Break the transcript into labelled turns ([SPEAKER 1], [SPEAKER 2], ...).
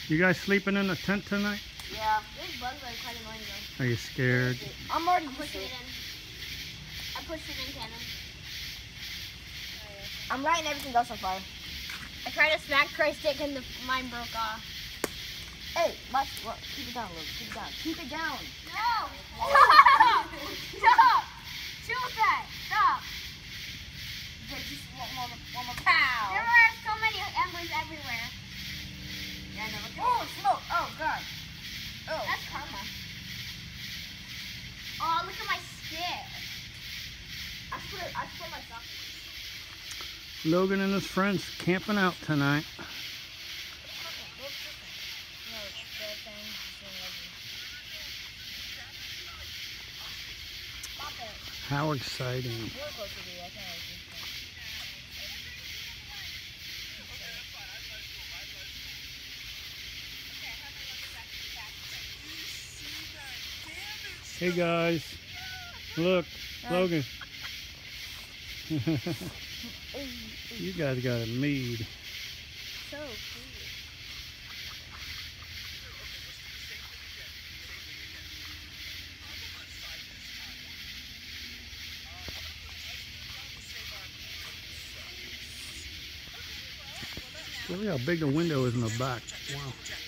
[SPEAKER 1] You guys sleeping in the tent tonight?
[SPEAKER 2] Yeah. These bugs are quite annoying though.
[SPEAKER 1] Are you scared?
[SPEAKER 2] I'm already pushing it in. I pushed it in, Cannon. I'm lighting everything else on fire. I tried to smack Trey's stick and mine broke off. Hey, keep it down a little. Keep it down. Keep it down. No! Stop! Stop! Shoot that! Stop! Just one more pow! There are so many embers everywhere. Yeah, I know. Oh, smoke! Oh, God. Oh. That's karma. Oh, look at my stick. I put my sock.
[SPEAKER 1] Logan and his friends camping out tonight. How exciting. Hey guys, look, Logan. You guys got a mead.
[SPEAKER 2] So cool.
[SPEAKER 1] Look how big the window is in the back. Wow.